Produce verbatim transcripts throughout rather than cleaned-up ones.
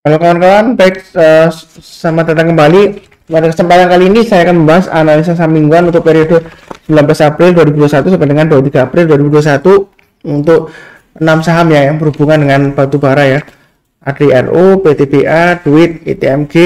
Halo kawan-kawan, baik, uh, selamat datang kembali. Pada kesempatan kali ini saya akan membahas analisa saham mingguan untuk periode sembilan belas April dua ribu dua puluh satu sampai dengan dua puluh tiga April dua ribu dua puluh satu untuk enam saham ya yang berhubungan dengan batu bara ya. A D R O, P T B A, Duit, I T M G,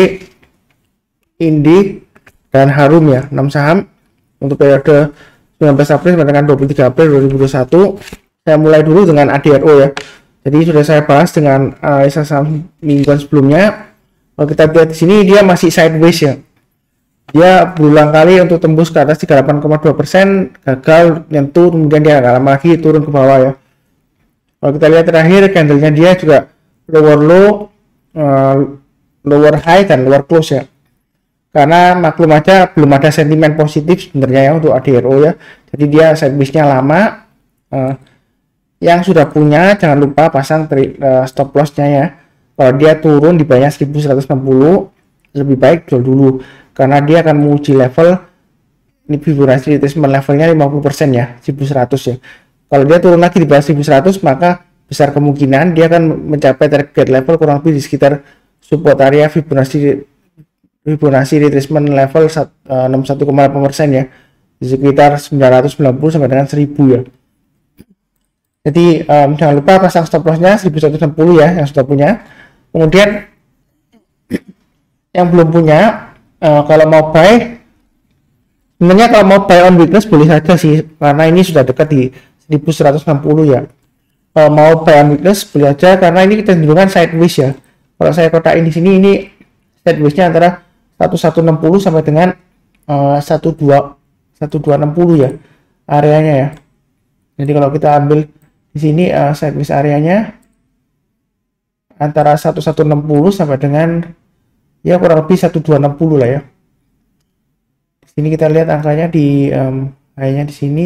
Indi, dan Harum ya. enam saham untuk periode sembilan belas April sampai dengan dua puluh tiga April dua ribu dua puluh satu. Saya mulai dulu dengan A D R O ya. Jadi sudah saya bahas dengan analisa saham mingguan sebelumnya. Kalau kita lihat di sini dia masih sideways ya. Dia berulang kali untuk tembus ke atas tiga puluh delapan koma dua persen, gagal nyentuh, kemudian dia agak lama lagi turun ke bawah ya. Kalau kita lihat terakhir candlenya dia juga lower low, uh, lower high dan lower close ya. Karena maklum aja belum ada sentimen positif sebenarnya ya untuk A D R O ya. Jadi dia sideways-nya lama. Uh, Yang sudah punya jangan lupa pasang tri, uh, stop loss-nya ya. Kalau dia turun di bawahnya seribu seratus enam puluh, lebih baik jual dulu karena dia akan menguji level ini Fibonacci retracement levelnya lima puluh persen ya, seribu seratus ya. Kalau dia turun lagi di bawah seribu seratus, maka besar kemungkinan dia akan mencapai target level kurang lebih di sekitar support area Fibonacci Fibonacci retracement level enam puluh satu koma delapan persen ya, di sekitar sembilan ratus sembilan puluh sampai dengan seribu ya. Jadi um, jangan lupa pasang stop loss-nya seribu seratus enam puluh ya yang sudah punya. Kemudian yang belum punya, uh, kalau mau buy, sebenarnya kalau mau buy on weakness boleh saja sih, karena ini sudah dekat di seribu seratus enam puluh ya. Kalau mau buy on weakness boleh aja karena ini kecenderungan sideways ya. Kalau saya kotakin di sini, ini sideways-nya antara seribu seratus enam puluh sampai dengan uh, seribu dua ratus enam puluh ya areanya ya. Jadi kalau kita ambil di sini uh, sideways areanya antara seribu seratus enam puluh sampai dengan ya kurang lebih seribu dua ratus enam puluh lah ya. Di sini kita lihat angkanya di um, high-nya di sini.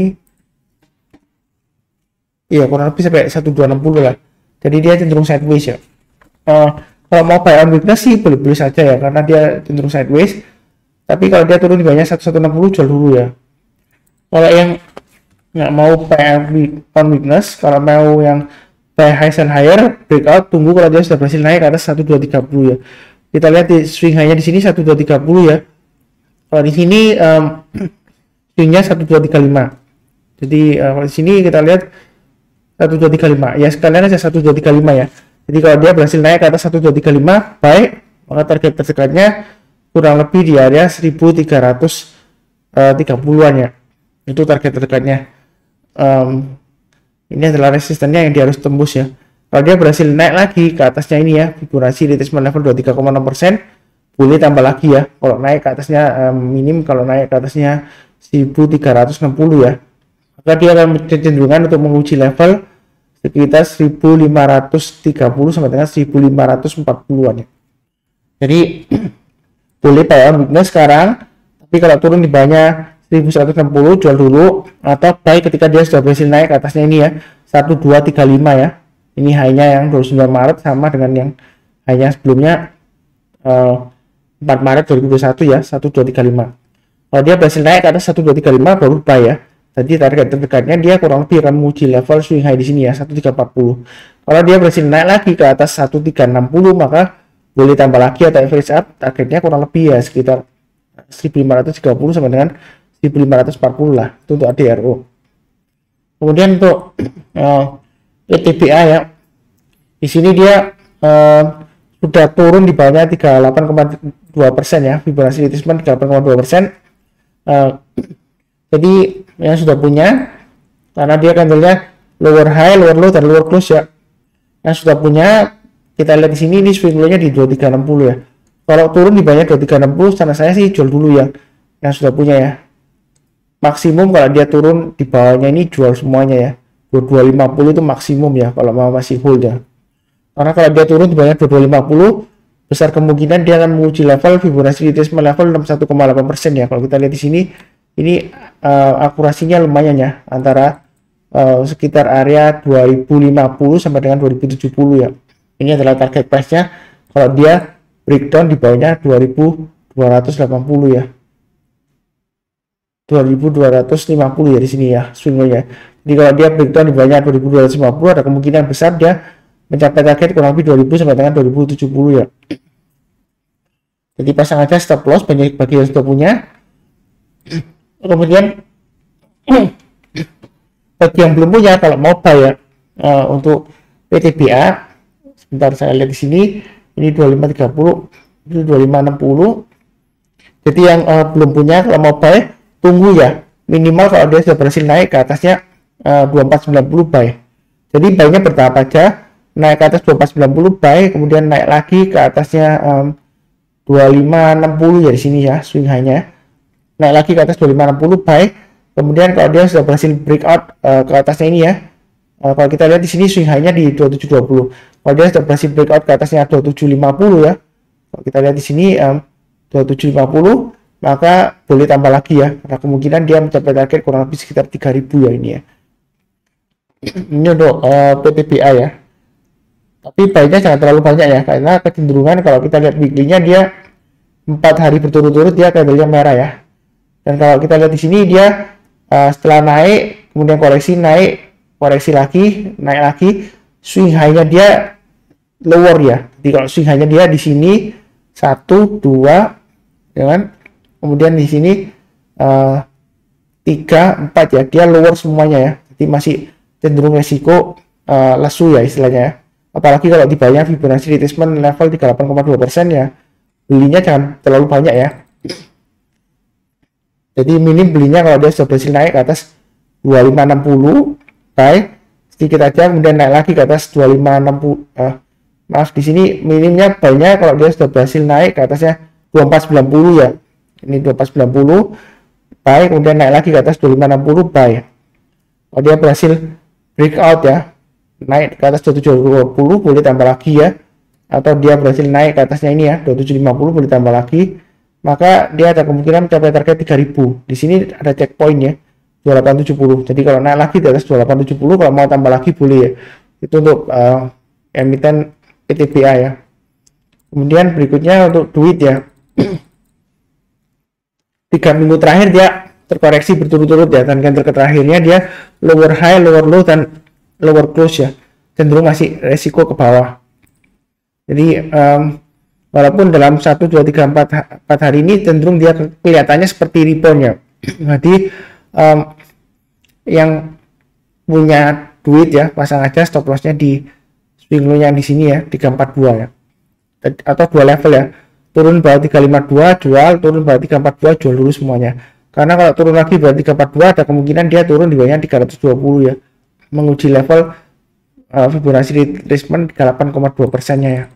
Iya, kurang lebih sampai seribu dua ratus enam puluh lah. Jadi dia cenderung sideways ya. Uh, kalau mau buy on weakness sih boleh-boleh saja ya karena dia cenderung sideways. Tapi kalau dia turun di bawahnya seribu seratus enam puluh jual dulu ya. Kalau yang nggak mau buy on weakness, kalau mau yang buy high and higher breakout, tunggu kalau dia sudah berhasil naik ke atas seribu dua ratus tiga puluh ya. Kita lihat di swing high-nya di sini seribu dua ratus tiga puluh ya. Kalau di sini um, swing-nya seribu dua ratus tiga puluh lima. Jadi uh, kalau di sini kita lihat seribu dua ratus tiga puluh lima ya, sekalian aja seribu dua ratus tiga puluh lima ya. Jadi kalau dia berhasil naik ke atas seribu dua ratus tiga puluh lima, baik, maka target terdekatnya kurang lebih di area seribu tiga ratus tiga puluhan ya. Itu target terdekatnya. Um, ini adalah resistennya yang dia harus tembus ya. Kalau dia berhasil naik lagi ke atasnya ini ya, Fibonacci retracement level dua puluh tiga koma enam persen, boleh tambah lagi ya. Kalau naik ke atasnya um, minim, kalau naik ke atasnya seribu tiga ratus enam puluh ya, maka dia akan kecenderungan untuk menguji level sekitar seribu lima ratus tiga puluh sampai dengan seribu lima ratus empat puluhan ya. Jadi boleh buy on weakness sekarang, tapi kalau turun di bawahnya seribu seratus enam puluh jual dulu, atau buy ketika dia sudah berhasil naik ke atasnya ini ya, seribu dua ratus tiga puluh lima ya. Ini high-nya yang dua puluh sembilan Maret sama dengan yang high-nya sebelumnya uh, empat Maret dua ribu dua puluh satu ya, seribu dua ratus tiga puluh lima. Kalau dia berhasil naik ke atas seribu dua ratus tiga puluh lima baru buy ya. Jadi target terdekatnya dia kurang lebih akan menguji level swing high di sini ya, seribu tiga ratus empat puluh. Kalau dia berhasil naik lagi ke atas seribu tiga ratus enam puluh, maka boleh tambah lagi atau average up, targetnya kurang lebih ya sekitar seribu lima ratus tiga puluh sampai dengan seribu lima ratus empat puluh lah, itu untuk A D R O. Kemudian untuk uh, P T B A ya, di sini dia uh, sudah turun di bawahnya tiga puluh delapan koma dua persen ya, Fibonacci retracement tiga puluh delapan koma dua persen. Uh, jadi yang sudah punya, karena dia candlenya lower high, lower low, dan lower close ya. Yang sudah punya, kita lihat di sini ini swing low-nya di dua puluh tiga enam puluh ya. Kalau turun di bawahnya dua puluh tiga enam puluh, sana saya sih jual dulu yang yang sudah punya ya. Maksimum kalau dia turun di bawahnya ini jual semuanya ya, dua puluh dua lima puluh itu maksimum ya kalau mau masih hold ya. Karena kalau dia turun di bawahnya dua puluh dua lima puluh, besar kemungkinan dia akan menguji level Fibonacci retracement level enam puluh satu koma delapan persen ya. Kalau kita lihat di sini, ini uh, akurasinya lumayan ya, antara uh, sekitar area dua ribu lima puluh sampai dengan dua ribu tujuh puluh ya. Ini adalah target price-nya kalau dia breakdown di bawahnya dua ribu dua ratus delapan puluh ya. dua ribu dua ratus lima puluh ya di sini ya swing low-nya. Jadi kalau dia breakdown di bawahnya dua ribu dua ratus lima puluh, ada kemungkinan besar dia mencapai target kurang lebih dua ribu sampai dengan dua ribu tujuh puluh ya. Jadi pasang aja stop loss banyak bagi yang sudah punya. Kemudian bagi yang belum punya, kalau mau buy ya, uh, untuk P T B A sebentar saya lihat di sini, ini dua puluh lima tiga puluh, ini dua puluh lima enam puluh. Jadi yang uh, belum punya, kalau mau buy tunggu ya, minimal kalau dia sudah berhasil naik ke atasnya uh, dua puluh empat sembilan puluh buy. Jadi buy-nya bertahap aja, naik ke atas dua puluh empat sembilan puluh buy, kemudian naik lagi ke atasnya um, dua puluh lima enam puluh ya di sini ya swing high-nya. Naik lagi ke atas dua puluh lima enam puluh buy. Kemudian kalau dia sudah berhasil breakout uh, ke atasnya ini ya. Uh, kalau kita lihat di sini swing high-nya di dua puluh tujuh dua puluh. Kalau dia sudah berhasil breakout ke atasnya dua puluh tujuh lima puluh ya. Kalau kita lihat di sini um, dua puluh tujuh lima puluh, maka boleh tambah lagi ya. Karena kemungkinan dia mencapai target kurang lebih sekitar tiga ribu ya ini ya. Ini untuk uh, P T B A ya. Tapi buy-nya jangan terlalu banyak ya, karena kecenderungan kalau kita lihat weekly-nya dia empat hari berturut-turut dia candle-nya merah ya. Dan kalau kita lihat di sini dia uh, setelah naik, kemudian koreksi, naik, koreksi lagi, naik lagi, swing high-nya dia lower ya. Jadi kalau swing high-nya dia di sini satu, dua, ya kan? Kemudian di sini uh, tiga, empat ya, dia lower semuanya ya. Jadi masih cenderung resiko uh, lesu ya istilahnya ya. Apalagi kalau dibanya Fibonacci retracement level tiga puluh delapan koma dua persen ya, belinya jangan terlalu banyak ya. Jadi minim belinya kalau dia sudah berhasil naik ke atas dua puluh lima enam puluh buy sedikit aja, kemudian naik lagi ke atas dua puluh lima enam puluh, uh, maaf di sini minimnya buy-nya kalau dia sudah berhasil naik ke atasnya dua puluh empat sembilan puluh ya. Ini dua puluh empat sembilan puluh buy, kemudian naik lagi ke atas dua puluh lima enam puluh buy. Kalau dia berhasil breakout ya, naik ke atas dua puluh tujuh dua puluh boleh tambah lagi ya. Atau dia berhasil naik ke atasnya ini ya dua puluh tujuh lima puluh boleh tambah lagi, maka dia ada kemungkinan mencapai target tiga ribu. Di sini ada checkpoint ya dua puluh delapan tujuh puluh. Jadi kalau naik lagi di atas dua puluh delapan tujuh puluh, kalau mau tambah lagi boleh ya. Itu untuk uh, emiten P T B A ya. Kemudian berikutnya untuk duit ya. Tiga minggu terakhir dia terkoreksi berturut-turut ya, dan candle terakhirnya dia lower high, lower low, dan lower close ya, cenderung masih resiko ke bawah. Jadi um, walaupun dalam satu, dua, tiga, empat, empat hari ini cenderung dia kelihatannya seperti rebound ya. Jadi um, yang punya duit ya, pasang aja stop lossnya di swing low yang di sini ya, tiga empat dua ya, atau dua level ya. Turun bawah tiga lima dua jual, turun bawah tiga empat dua jual dulu semuanya. Karena kalau turun lagi bawah tiga empat dua ada kemungkinan dia turun di bawahnya tiga ratus dua puluh ya, menguji level uh, Fibonacci retracement tiga puluh delapan koma dua persennya ya.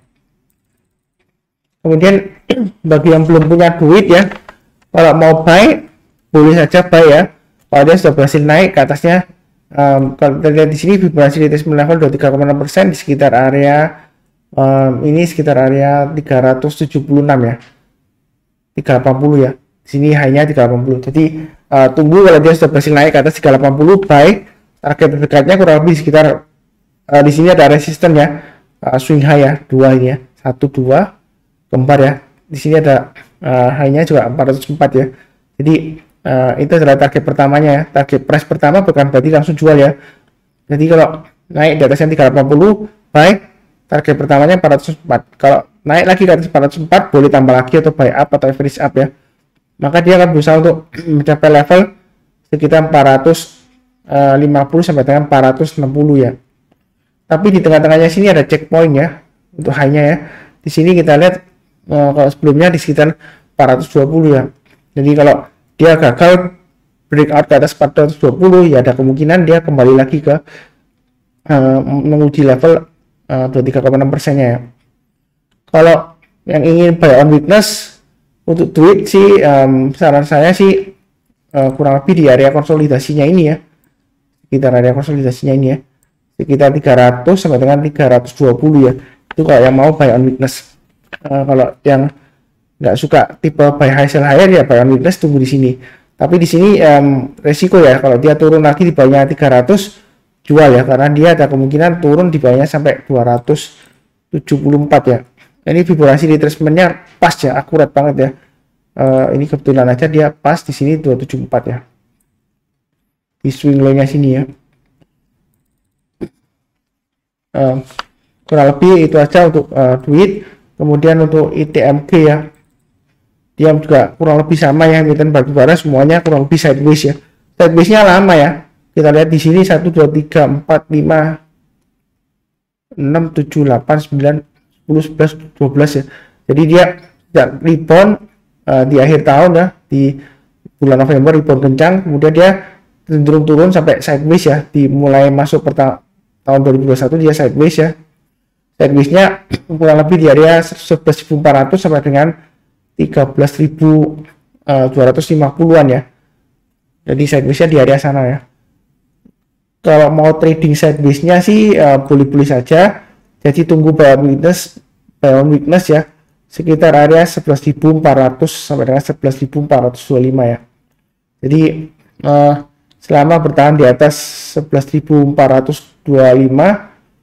Kemudian bagi yang belum punya duit ya, kalau mau buy boleh saja buy ya. Kalau dia sudah berhasil naik ke atasnya, um, kalau kita lihat di sini Fibonacci retracement level dua puluh tiga koma enam persen di sekitar area um, ini sekitar area tiga ratus tujuh puluh enam ya, tiga ratus delapan puluh ya. Di sini hanya tiga ratus delapan puluh. Jadi uh, tunggu kalau dia sudah berhasil naik ke atas tiga ratus delapan puluh buy. Target terdekatnya kurang lebih sekitar uh, di sini ada resisten ya, uh, swing high ya, dua ini ya, satu dua kembar ya. Di sini ada uh, high-nya juga empat ratus empat ya. Jadi uh, itu adalah target pertamanya ya. Target price pertama bukan berarti langsung jual ya. Jadi kalau naik di atasnya tiga ratus delapan puluh buy, target pertamanya empat ratus empat. Kalau naik lagi ke atas empat ratus empat boleh tambah lagi atau buy up atau average up ya. Maka dia akan berusaha untuk mencapai level sekitar empat ratus lima puluh sampai dengan empat ratus enam puluh ya. Tapi di tengah-tengahnya sini ada checkpoint ya untuk high-nya ya. Di sini kita lihat uh, kalau sebelumnya di sekitar empat ratus dua puluh ya. Jadi kalau dia gagal breakout ke atas empat ratus dua puluh ya, ada kemungkinan dia kembali lagi ke uh, menguji level uh, dua puluh tiga koma enam persennya ya. Kalau yang ingin buy on weakness untuk duit sih, um, saran saya sih uh, kurang lebih di area konsolidasinya ini ya, sekitar area konsolidasinya ini ya, sekitar tiga ratus sampai dengan tiga ratus dua puluh ya. Itu kalau yang mau buy on weakness. Uh, kalau yang nggak suka tipe buy high sell higher ya buy on weakness, tunggu di sini. Tapi di sini um, resiko ya, kalau dia turun lagi di bawahnya tiga ratus jual ya, karena dia ada kemungkinan turun di bawahnya sampai dua ratus tujuh puluh empat ya. Ini Fibonacci retracement-nya pas ya, akurat banget ya. Uh, ini kebetulan aja dia pas di sini dua ratus tujuh puluh empat ya, di swing low-nya sini ya. Uh, kurang lebih itu aja untuk uh, duit. Kemudian untuk I T M G ya, dia juga kurang lebih sama ya, emiten batubara semuanya kurang lebih sideways ya. Sidewaysnya lama ya, kita lihat di sini satu dua tiga empat lima enam tujuh delapan sembilan sepuluh sebelas dua belas ya. Jadi dia tidak rebound uh, di akhir tahun ya, di bulan November rebound kencang, kemudian dia cenderung turun sampai sideways ya, di mulai masuk per tahun dua ribu dua puluh satu dia sideways ya. Sidewaysnya kurang lebih di area sebelas ribu empat ratus sampai dengan tiga belas ribu dua ratus lima puluhan ya. Jadi sidewaysnya di area sana ya. Kalau mau trading sidewaysnya sih uh, boleh-boleh saja. Jadi tunggu buy on weakness, buy on weakness ya, sekitar area sebelas ribu empat ratus sampai dengan sebelas ribu empat ratus dua puluh lima ya. Jadi uh, selama bertahan di atas sebelas ribu empat ratus dua puluh lima,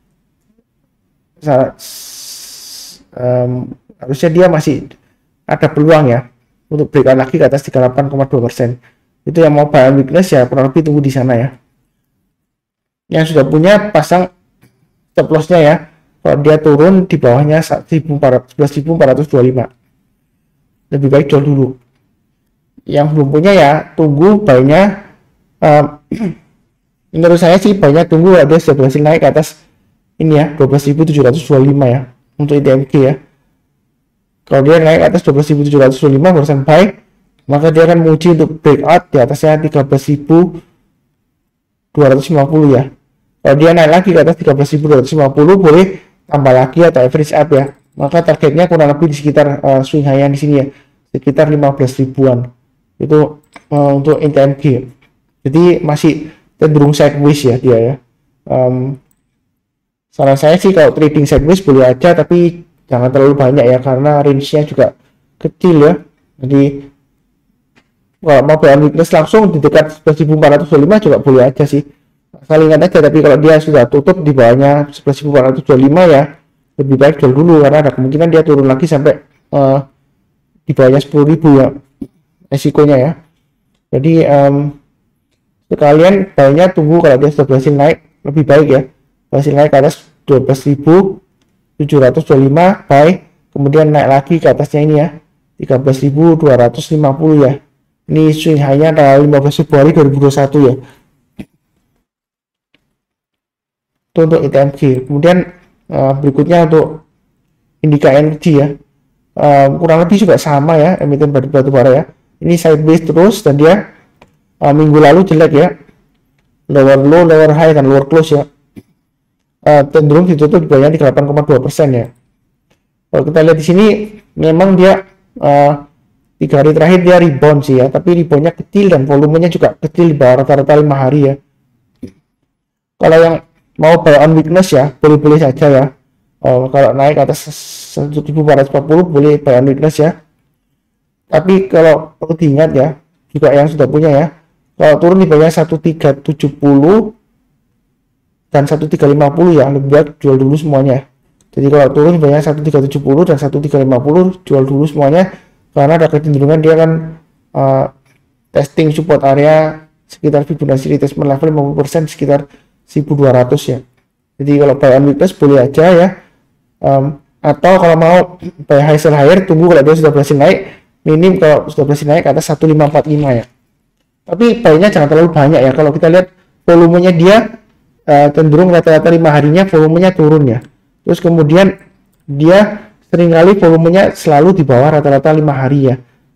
um, harusnya dia masih ada peluang ya untuk breakout lagi ke atas tiga puluh delapan koma dua persen. Itu yang mau buy on weakness ya kurang lebih tunggu di sana ya. Yang sudah punya pasang stop lossnya ya, kalau dia turun di bawahnya sebelas ribu empat ratus dua puluh lima, lebih baik jual dulu. Yang belum punya ya tunggu buy-nya. Um, menurut saya sih buy-nya tunggu ada sudah berhasil naik ke atas ini ya dua belas ribu tujuh ratus dua puluh lima ya untuk I T M G ya. Kalau dia naik ke atas dua belas ribu tujuh ratus dua puluh lima barusan buy, maka dia akan menguji untuk breakout di atasnya tiga belas ribu dua ratus lima puluh ya. Kalau dia naik lagi ke atas tiga belas ribu dua ratus lima puluh, boleh tambah lagi atau average up ya. Maka targetnya kurang lebih di sekitar uh, swing high di sini ya, sekitar lima belas ribuan. Itu uh, untuk I T M G. Jadi masih cenderung sideways ya dia ya. Um, saran saya sih kalau trading sideways boleh aja, tapi jangan terlalu banyak ya karena range-nya juga kecil ya. Jadi kalau mau buy on weakness langsung di dekat sebelas ribu empat ratus dua puluh lima juga boleh aja sih. Saling ingat aja, tapi kalau dia sudah tutup di bawahnya sebelas ribu empat ratus dua puluh lima ya lebih baik jual dulu karena ada kemungkinan dia turun lagi sampai uh, di bawahnya sepuluh ribu ya resikonya ya. Jadi um, sekalian buy-nya tunggu kalau dia sudah berhasil naik, lebih baik ya berhasil naik ke atas dua belas ribu tujuh ratus dua puluh lima buy, kemudian naik lagi ke atasnya ini ya tiga belas ribu dua ratus lima puluh ya. Ini swing hanya tanggal lima belas Februari dua ribu dua puluh satu ya. Itu untuk I T M G. Kemudian uh, berikutnya untuk Indica Energy ya. Uh, kurang lebih juga sama ya, emiten batu bara ya. Ini sideways terus dan dia uh, minggu lalu jelek ya. Lower low, lower high dan lower close ya. Uh, cenderung ditutup di bawahnya tiga puluh delapan koma dua persen ya. Kalau kita lihat di sini memang dia uh, tiga hari terakhir dia rebound sih ya, tapi reboundnya kecil dan volumenya juga kecil di bawah rata-rata lima hari ya. Kalau yang mau buy on weakness ya boleh-boleh saja ya. Oh, kalau naik ke atas seribu empat ratus empat puluh boleh buy on weakness ya. Tapi kalau perlu diingat ya, juga yang sudah punya ya, kalau turun di bawah seribu tiga ratus tujuh puluh dan seribu tiga ratus lima puluh ya lebih baik jual dulu semuanya. Jadi kalau turun di bawah seribu tiga ratus tujuh puluh dan seribu tiga ratus lima puluh jual dulu semuanya, karena ada kecenderungan dia akan uh, testing support area sekitar Fibonacci retracement level lima puluh persen sekitar seribu dua ratus ya. Jadi kalau buy on weakness boleh aja ya. Um, atau kalau mau buy high sell higher, tunggu kalau dia sudah berhasil naik, minim kalau sudah berhasil naik ke atas seribu lima ratus empat puluh lima ya. Tapi buy-nya jangan terlalu banyak ya. Kalau kita lihat volumenya dia uh, cenderung rata-rata lima harinya volumenya turun ya. Terus kemudian dia seringkali volumenya selalu di bawah rata-rata lima hari ya.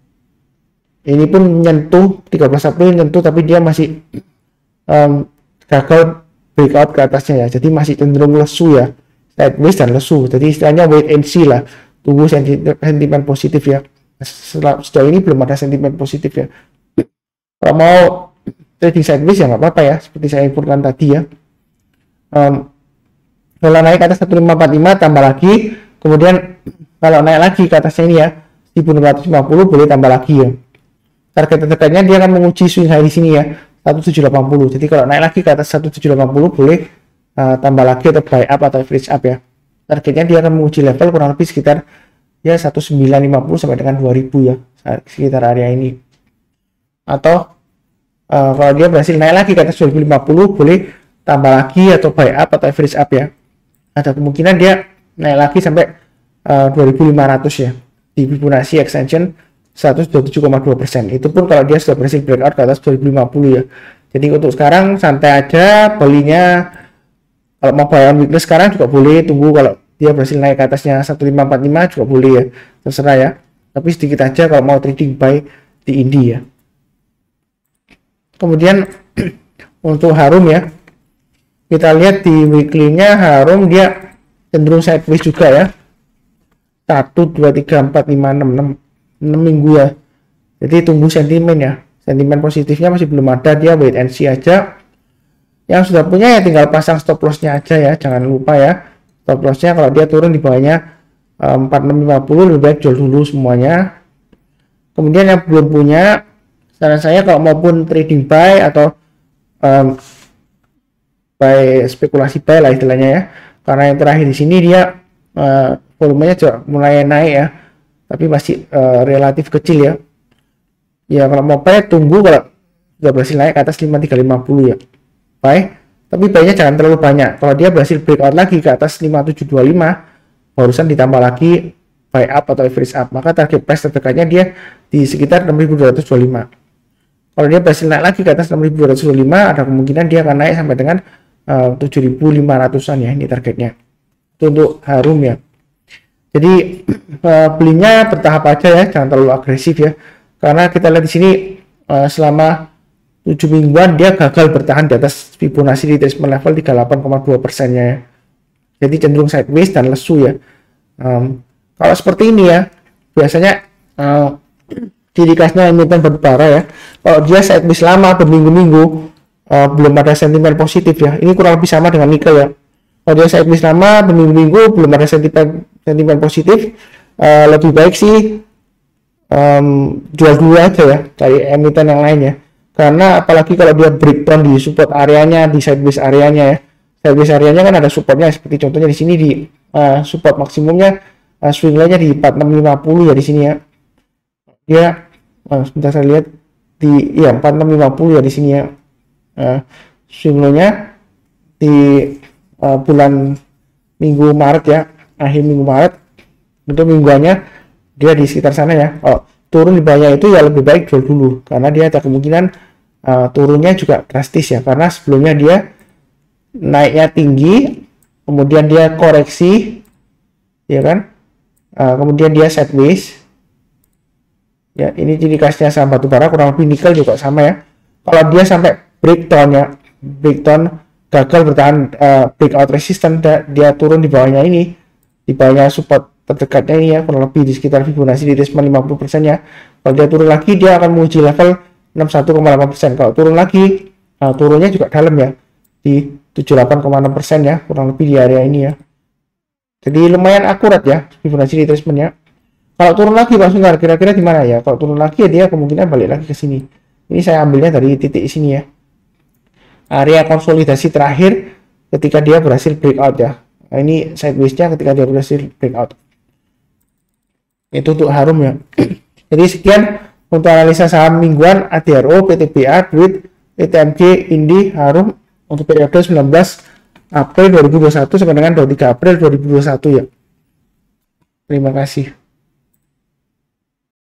Ini pun menyentuh tiga belas April menyentuh, tapi dia masih um, gagal breakout ke atasnya ya. Jadi masih cenderung lesu ya, sideways dan lesu. Jadi istilahnya wait and see lah, tunggu sentimen positif ya. Sejauh ini belum ada sentimen positif ya. Kalau mau trading sideways ya nggak apa-apa ya, seperti saya infokan tadi ya. Um, kalau naik ke atas seribu lima ratus empat puluh lima tambah lagi, kemudian kalau naik lagi ke atasnya ini ya seribu enam ratus lima puluh boleh tambah lagi ya. Target terdekatnya dia akan menguji swing high di sini ya seribu tujuh ratus delapan puluh. Jadi kalau naik lagi ke atas seribu tujuh ratus delapan puluh boleh uh, tambah lagi atau buy up atau average up ya. Targetnya dia akan menguji level kurang lebih sekitar ya seribu sembilan ratus lima puluh sampai dengan dua ribu ya, sekitar area ini. Atau uh, kalau dia berhasil naik lagi ke atas dua ribu lima puluh boleh tambah lagi atau buy up atau average up ya. ada kemungkinan dia naik lagi sampai uh, dua ribu lima ratus ya di Fibonacci extension seratus dua puluh tujuh koma dua persen. Itu pun kalau dia sudah berhasil breakout ke atas dua ribu lima puluh ya. Jadi untuk sekarang santai aja belinya. Kalau mau buy on weakness sekarang juga boleh, tunggu kalau dia berhasil naik ke atasnya seribu lima ratus empat puluh lima juga boleh ya, terserah ya. Tapi sedikit aja kalau mau trading buy di Indi ya. Kemudian untuk Harum ya, kita lihat di weekly-nya Harum dia cenderung sideways juga ya, satu dua tiga empat lima enam enam enam minggu ya. Jadi tunggu sentimen ya, sentimen positifnya masih belum ada, dia wait and see aja. Yang sudah punya ya tinggal pasang stop loss-nya aja ya, jangan lupa ya stop loss-nya kalau dia turun di bawahnya um, empat enam lima nol lebih baik jual dulu semuanya. Kemudian yang belum punya, saran saya kalau maupun trading buy atau um, buy spekulasi buy lah istilahnya ya, karena yang terakhir di sini dia uh, volumenya juga mulai naik ya, tapi masih uh, relatif kecil ya. Ya kalau mau buy tunggu kalau sudah berhasil naik ke atas lima tiga lima nol ya buy, tapi buy-nya jangan terlalu banyak. Kalau dia berhasil breakout lagi ke atas lima tujuh dua lima, barusan ditambah lagi buy up atau average up, maka target price terdekatnya dia di sekitar enam ribu dua ratus dua puluh lima. Kalau dia berhasil naik lagi ke atas enam ribu dua ratus dua puluh lima, ada kemungkinan dia akan naik sampai dengan uh, tujuh ribu lima ratusan ya, ini targetnya. Itu untuk Harum ya. Jadi uh, belinya bertahap aja ya, jangan terlalu agresif ya. Karena kita lihat di sini uh, selama tujuh mingguan dia gagal bertahan di atas Fibonacci retracement level tiga puluh delapan koma dua persen-nya ya. Jadi cenderung sideways dan lesu ya. Um, kalau seperti ini ya, biasanya uh, ciri khasnya emiten berbara ya. Kalau dia sideways lama berminggu-minggu uh, belum ada sentimen positif ya. Ini kurang lebih sama dengan nikel ya. Kalau dia sideways lama berminggu-minggu belum ada sentimen sentimen positif, uh, lebih baik sih um, jual dulu aja ya, cari emiten yang lain ya. Karena apalagi kalau dia breakdown di support areanya, di sideways areanya ya. Sideways areanya kan ada supportnya, seperti contohnya di sini di uh, support maksimumnya uh, swing line-nya di empat enam lima nol ya di sini ya. Dia uh, sebentar saya lihat di ya empat enam lima nol ya di sini ya. Uh, swing line-nya di uh, bulan minggu Maret ya, akhir minggu Maret. Untuk mingguannya dia di sekitar sana ya. Oh, turun di bawahnya itu ya lebih baik jual dulu, karena dia ada kemungkinan uh, turunnya juga drastis ya, karena sebelumnya dia naiknya tinggi, kemudian dia koreksi ya kan, uh, kemudian dia sideways ya. Ini ciri khasnya saham batubara, kurang lebih nikel juga sama ya. Kalau dia sampai breakdown ya, breakdown gagal bertahan uh, breakout resistance, dia turun di bawahnya ini, di bawahnya support terdekatnya ini ya, kurang lebih di sekitar Fibonacci di retracement lima puluh persen ya. Kalau dia turun lagi dia akan menguji level enam puluh satu koma delapan persen. Kalau turun lagi, nah, turunnya juga dalam ya, di tujuh puluh delapan koma enam persen ya, kurang lebih di area ini ya. Jadi lumayan akurat ya Fibonacci retracement-nya. Kalau turun lagi Pak Sungkar, kira-kira di mana ya? Kalau turun lagi ya dia kemungkinan balik lagi ke sini. Ini saya ambilnya dari titik sini ya. Area konsolidasi terakhir ketika dia berhasil breakout ya. Nah, ini sideways-nya ketika dia berhasil breakout. Itu untuk Harum ya. Jadi sekian untuk analisa saham mingguan A D R O, P T B A, Duit, E T M G, Indi, Harum untuk periode sembilan belas April dua ribu dua puluh satu sampai dengan dua puluh tiga April dua ribu dua puluh satu ya. Terima kasih.